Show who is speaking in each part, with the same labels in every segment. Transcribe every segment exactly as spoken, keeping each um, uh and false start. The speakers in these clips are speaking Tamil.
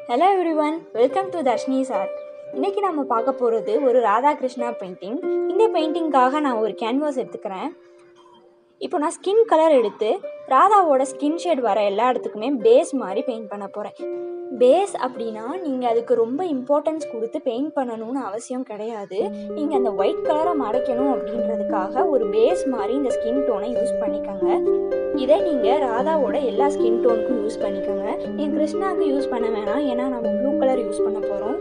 Speaker 1: Hello everyone, welcome to Dharshni's art. இன்னைக்கு நம்ம பார்க்க போகிறது ஒரு ராதா கிருஷ்ணா பெயிண்டிங். இந்த பெயிண்டிங்காக நான் ஒரு கேன்வாஸ் எடுத்துக்கிறேன். இப்போ நான் ஸ்கின் கலர் எடுத்து ராதாவோட ஸ்கின் ஷேட் வர எல்லா இடத்துக்குமே பேஸ் மாதிரி பெயிண்ட் பண்ண போகிறேன். பேஸ் அப்படின்னா நீங்கள் அதுக்கு ரொம்ப இம்பார்ட்டன்ஸ் கொடுத்து பெயிண்ட் பண்ணணும்னு அவசியம் கிடையாது. நீங்கள் அந்த ஒயிட் கலரை மறைக்கணும் அப்படின்றதுக்காக ஒரு பேஸ் மாதிரி இந்த ஸ்கின் டோனை யூஸ் பண்ணிக்கோங்க. இதை நீங்கள் ராதாவோட எல்லா ஸ்கின் டோனுக்கும் யூஸ் பண்ணிக்கோங்க. நீங்கள் கிருஷ்ணாவுக்கு யூஸ் பண்ண வேணாம், ஏன்னா நம்ம ப்ளூ கலர் யூஸ் பண்ண போகிறோம்.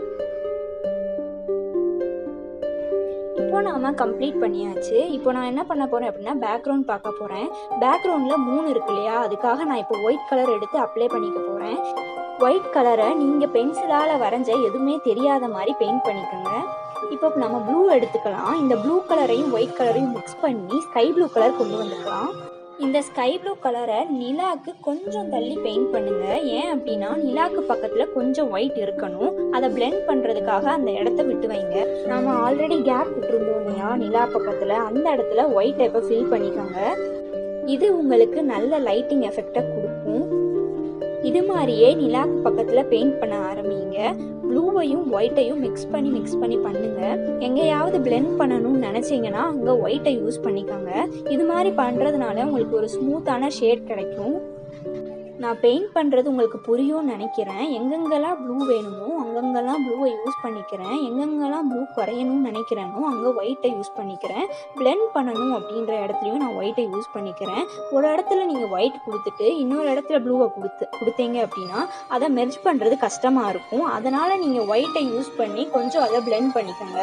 Speaker 1: இப்போ நாம் கம்ப்ளீட் பண்ணியாச்சு. இப்போ நான் என்ன பண்ண போகிறேன் அப்படின்னா பேக்ரவுண்ட் பார்க்க போகிறேன். பேக்ரவுண்டில் மூணு இருக்கு இல்லையா, அதுக்காக நான் இப்போ ஒயிட் கலர் எடுத்து அப்ளை பண்ணிக்க போகிறேன். ஒயிட் கலரை நீங்கள் பென்சிலால் வரைஞ்ச எதுவுமே தெரியாத மாதிரி பெயிண்ட் பண்ணிக்கோங்க. இப்போ நம்ம ப்ளூ எடுத்துக்கலாம். இந்த ப்ளூ கலரையும் ஒயிட் கலரையும் மிக்ஸ் பண்ணி ஸ்கை ப்ளூ கலர் கொண்டு வந்துக்கலாம். இந்த ஸ்கை ப்ளூ கலரை நிலாவுக்கு கொஞ்சம் தள்ளி பெயிண்ட் பண்ணுங்க. ஏன் அப்படின்னா நிலாவுக்கு பக்கத்தில் கொஞ்சம் ஒயிட் இருக்கணும். அதை பிளெண்ட் பண்ணுறதுக்காக அந்த இடத்த விட்டு வைங்க. நம்ம ஆல்ரெடி கேப் விட்டுருந்தோம் இல்லையா நிலா பக்கத்தில், அந்த இடத்துல ஒயிட் டைப்பை ஃபில் பண்ணிக்கோங்க. இது உங்களுக்கு நல்ல லைட்டிங் எஃபெக்டை கொடுக்கும். இது மாதிரியே நிலாவுக்கு பக்கத்தில் பெயிண்ட் பண்ண ஆரம்பிங்க. ப்ளூவையும் ஒயிட்டையும் மிக்ஸ் பண்ணி மிக்ஸ் பண்ணி பண்ணுங்க. எங்கேயாவது பிளெண்ட் பண்ணணும்னு நினச்சிங்கன்னா அங்கே ஒயிட்டை யூஸ் பண்ணிக்கோங்க. இது மாதிரி பண்ணுறதுனால உங்களுக்கு ஒரு ஸ்மூத்தான ஷேட் கிடைக்கும். நான் பெயிண்ட் பண்ணுறது உங்களுக்கு புரியும்னு நினைக்கிறேன். எங்கெங்கெல்லாம் ப்ளூ வேணுமோ அங்கங்கெல்லாம் ப்ளூவை யூஸ் பண்ணிக்கிறேன். எங்கெங்கெல்லாம் ப்ளூ குறையணும்னு நினைக்கிறேனோ அங்கே ஒயிட்டை யூஸ் பண்ணிக்கிறேன். பிளெண்ட் பண்ணணும் அப்படின்ற இடத்துலையும் நான் ஒயிட்டை யூஸ் பண்ணிக்கிறேன். ஒரு இடத்துல நீங்கள் ஒயிட் கொடுத்துட்டு இன்னொரு இடத்துல ப்ளூவை கொடுத்து கொடுத்தீங்க அப்படின்னா அதை மெர்ஜ் பண்ணுறது கஷ்டமாக இருக்கும். அதனால் நீங்கள் ஒயிட்டை யூஸ் பண்ணி கொஞ்சம் அதை பிளெண்ட் பண்ணிக்கோங்க.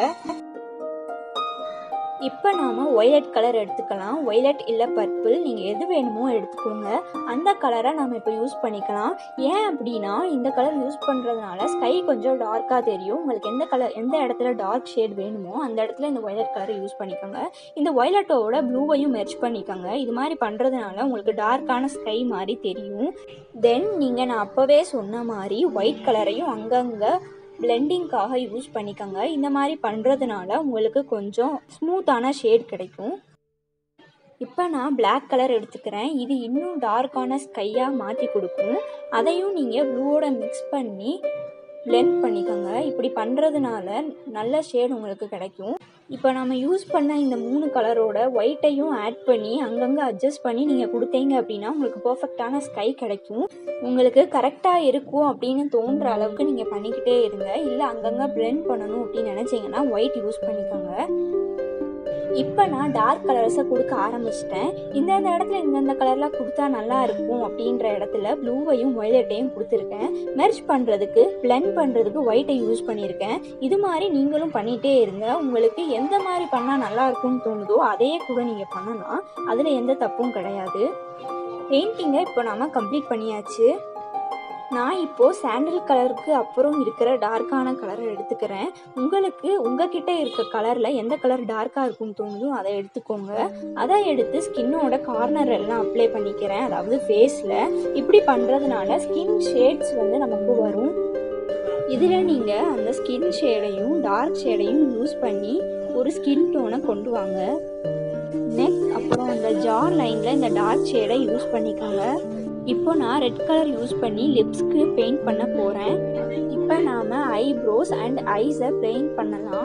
Speaker 1: இப்போ நாம் ஒய்லட் கலர் எடுத்துக்கலாம். ஒய்லட் இல்லை பர்பிள், நீங்கள் எது வேணுமோ எடுத்துக்கோங்க. அந்த கலரை நம்ம இப்போ யூஸ் பண்ணிக்கலாம். ஏன் அப்படின்னா இந்த கலர் யூஸ் பண்ணுறதுனால ஸ்கை கொஞ்சம் டார்க்காக தெரியும். உங்களுக்கு எந்த கலர் எந்த இடத்துல டார்க் ஷேட் வேணுமோ அந்த இடத்துல இந்த ஒய்லட் கலரை யூஸ் பண்ணிக்கோங்க. இந்த ஒய்லட்டோட ப்ளூவையும் மெர்ஜ் பண்ணிக்கோங்க. இது மாதிரி பண்ணுறதுனால உங்களுக்கு டார்க்கான ஸ்கை மாதிரி தெரியும். தென் நீங்கள் நான் அப்போவே சொன்ன மாதிரி ஒயிட் கலரையும் அங்கங்கே பிளெண்டிங்காக யூஸ் பண்ணிக்கோங்க. இந்த மாதிரி பண்ணுறதுனால உங்களுக்கு கொஞ்சம் ஸ்மூத்தான ஷேட் கிடைக்கும். இப்போ நான் பிளாக் கலர் எடுத்துக்கிறேன். இது இன்னும் டார்க்கான ஸ்கையாக மாற்றி கொடுக்கும். அதையும் நீங்கள் ப்ளூவோட மிக்ஸ் பண்ணி பிளெண்ட் பண்ணிக்கோங்க. இப்படி பண்ணுறதுனால நல்ல ஷேட் உங்களுக்கு கிடைக்கும். இப்போ நம்ம யூஸ் பண்ண இந்த மூணு கலரோட ஒயிட்டையும் ஆட் பண்ணி அங்கங்கே அட்ஜஸ்ட் பண்ணி நீங்கள் கொடுத்தீங்க அப்படின்னா உங்களுக்கு பர்ஃபெக்டான ஸ்கை கிடைக்கும். உங்களுக்கு கரெக்டாக இருக்கும் அப்படின்னு தோன்ற அளவுக்கு நீங்கள் பண்ணிக்கிட்டே இருங்க. இல்லை அங்கங்கே பிளெண்ட் பண்ணணும் அப்படின்னு நினச்சிங்கன்னா ஒயிட் யூஸ் பண்ணிக்கோங்க. இப்போ நான் டார்க் கலர்ஸை கொடுக்க ஆரம்பிச்சிட்டேன். இந்தந்த இடத்துல இந்தந்த கலர்லாம் கொடுத்தா நல்லா இருக்கும் அப்படின்ற இடத்துல ப்ளூவையும் ஒய்லட்டையும் கொடுத்துருக்கேன். மெர்ஜ் பண்ணுறதுக்கு பிளெண்ட் பண்ணுறதுக்கு ஒயிட்டை யூஸ் பண்ணியிருக்கேன். இது மாதிரி நீங்களும் பண்ணிகிட்டே இருங்க. உங்களுக்கு எந்த மாதிரி பண்ணால் நல்லா இருக்கும்னு தோணுதோ அதையே கூட நீங்கள் பண்ணலாம். அதில் எந்த தப்பும் கிடையாது. பெயிண்டிங்கை இப்போ நாம் கம்ப்ளீட் பண்ணியாச்சு. நான் இப்போது சாண்டில் கலருக்கு அப்புறம் இருக்கிற டார்க்கான கலரை எடுத்துக்கிறேன். உங்களுக்கு உங்ககிட்ட இருக்க கலரில் எந்த கலர் டார்க்காக இருக்கும்னு தோணுதோ அதை எடுத்துக்கோங்க. அதை எடுத்து ஸ்கின்னோட கார்னர் எல்லாம் அப்ளை பண்ணிக்கிறேன், அதாவது ஃபேஸில். இப்படி பண்ணுறதுனால ஸ்கின் ஷேட்ஸ் வந்து நமக்கு வரும். இதில் நீங்கள் அந்த ஸ்கின் ஷேடையும் டார்க் ஷேடையும் யூஸ் பண்ணி ஒரு ஸ்கின் டோனை கொண்டு வாங்க. நெக் அப்புறம் அந்த ஜா லைனில் இந்த டார்க் ஷேடை யூஸ் பண்ணிக்கோங்க. இப்போ நான் ரெட் கலர் யூஸ் பண்ணி லிப்ஸ்க்கு பெயிண்ட் பண்ண போகிறேன். இப்போ நாம் ஐப்ரோஸ் அண்ட் ஐஸை பெயிண்ட் பண்ணலாம்.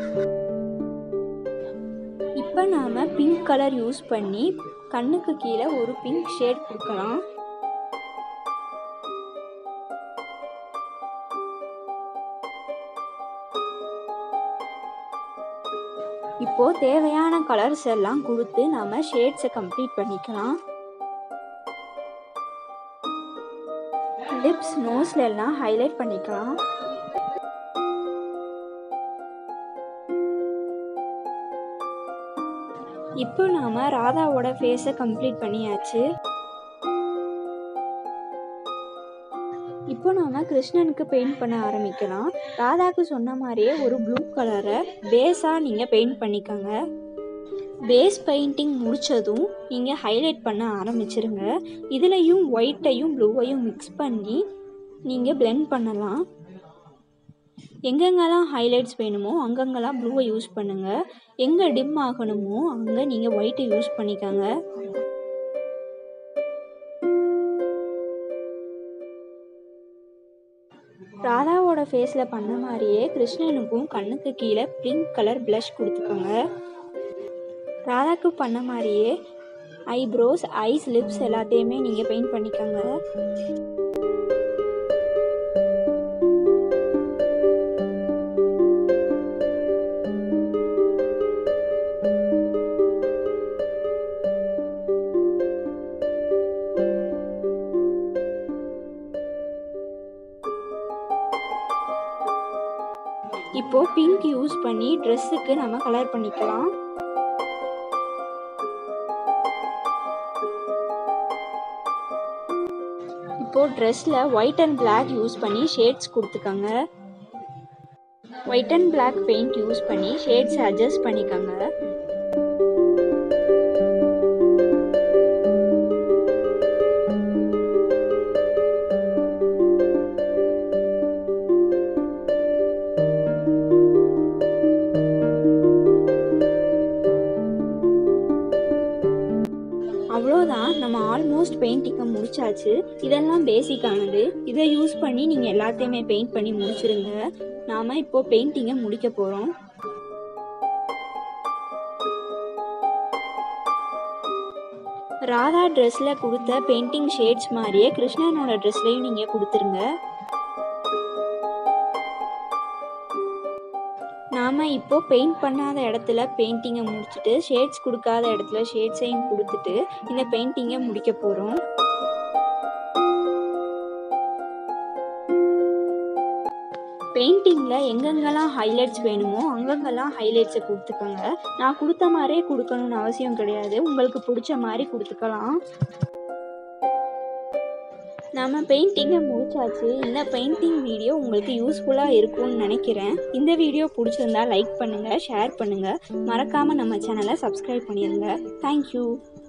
Speaker 1: இப்போ நாம் பிங்க் கலர் யூஸ் பண்ணி கண்ணுக்கு கீழே ஒரு பிங்க் ஷேட் கொடுக்கலாம். இப்போ தேவையான கலர்ஸ் எல்லாம் கொடுத்து நாம் ஷேட்ஸை கம்ப்ளீட் பண்ணிக்கலாம். லிப்ஸ் நோஸ்ல எல்லாம் ஹைலைட் பண்ணிக்கலாம். இப்போ நாம ராதாவோட ஃபேஸை கம்ப்ளீட் பண்ணியாச்சு. இப்போ நாம கிருஷ்ணனுக்கு பெயிண்ட் பண்ண ஆரம்பிக்கலாம். ராதாவுக்கு சொன்ன மாதிரியே ஒரு ப்ளூ கலரை பேஸாக நீங்கள் பெயிண்ட் பண்ணிக்கோங்க. பேஸ் பெயிண்டிங் முடித்ததும் நீங்கள் ஹைலைட் பண்ண ஆரம்பிச்சிருங்க. இதுலேயும் ஒயிட்டையும் ப்ளூவையும் மிக்ஸ் பண்ணி நீங்கள் பிளெண்ட் பண்ணலாம். எங்கெங்கெல்லாம் ஹைலைட்ஸ் வேணுமோ அங்கங்கெல்லாம் ப்ளூவை யூஸ் பண்ணுங்கள். எங்கே டிம் ஆகணுமோ அங்கே நீங்கள் ஒயிட்டை யூஸ் பண்ணிக்கோங்க. ராதாவோட ஃபேஸில் பண்ண மாதிரியே கிருஷ்ணனுக்கும் கண்ணுக்கு கீழே பிங்க் கலர் ப்ளஷ் கொடுத்துக்கோங்க. ராதாக்கு பண்ண மாதிரியே ஐப்ரோஸ், ஐஸ், லிப்ஸ் எல்லாத்தையுமே நீங்கள் பெயிண்ட் பண்ணிக்கோங்க. இப்போ பிங்க் யூஸ் பண்ணி ட்ரெஸ்ஸுக்கு நம்ம கலர் பண்ணிக்கலாம். இப்போ ட்ரெஸ்ல ஒயிட் அண்ட் பிளாக் யூஸ் பண்ணி ஷேட்ஸ் கொடுத்துக்கோங்க. White and black paint use பண்ணி ஷேட்ஸ் அட்ஜஸ்ட் பண்ணிக்கோங்க. அவ்வளோதான், நம்ம ஆல்மோஸ்ட் பெயிண்டிங்கை முடிச்சாச்சு. இதெல்லாம் பேசிக்கானது. இதை யூஸ் பண்ணி நீங்கள் எல்லாத்தையுமே பெயிண்ட் பண்ணி முடிச்சிருங்க. நாம் இப்போ பெயிண்டிங்கை முடிக்க போகிறோம். ராதா ட்ரெஸ்ஸில் கொடுத்த பெயிண்டிங் ஷேட்ஸ் மாதிரியே கிருஷ்ணனோட ட்ரெஸ்லையும் நீங்கள் கொடுத்துருங்க. நாம் இப்போ பெயிண்ட் பண்ணாத இடத்துல பெயிண்டிங்கை முடிச்சுட்டு ஷேட்ஸ் கொடுக்காத இடத்துல ஷேட்ஸையும் கொடுத்துட்டு இந்த பெயிண்டிங்கை முடிக்க போகிறோம். பெயிண்டிங்கில் எங்கெங்கெல்லாம் ஹைலைட்ஸ் வேணுமோ அங்கங்கெல்லாம் ஹைலைட்ஸை கொடுத்துக்கோங்க. நான் கொடுத்த மாதிரியே கொடுக்கணும்னு அவசியம் கிடையாது, உங்களுக்கு பிடிச்ச மாதிரி கொடுத்துக்கலாம். நம்ம பெயிண்டிங்கை முடிச்சாச்சு. இந்த பெயிண்டிங் வீடியோ உங்களுக்கு யூஸ்ஃபுல்லாக இருக்கும்னு நினைக்கிறேன். இந்த வீடியோ பிடிச்சிருந்தா லைக் பண்ணுங்கள், ஷேர் பண்ணுங்கள், மறக்காமல் நம்ம சேனலை சப்ஸ்கிரைப் பண்ணிடுங்க. தேங்க்யூ.